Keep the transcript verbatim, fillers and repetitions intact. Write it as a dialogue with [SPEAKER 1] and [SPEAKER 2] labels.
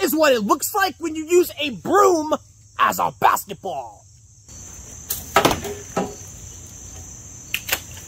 [SPEAKER 1] is what it looks like when you use a broom as a basketball.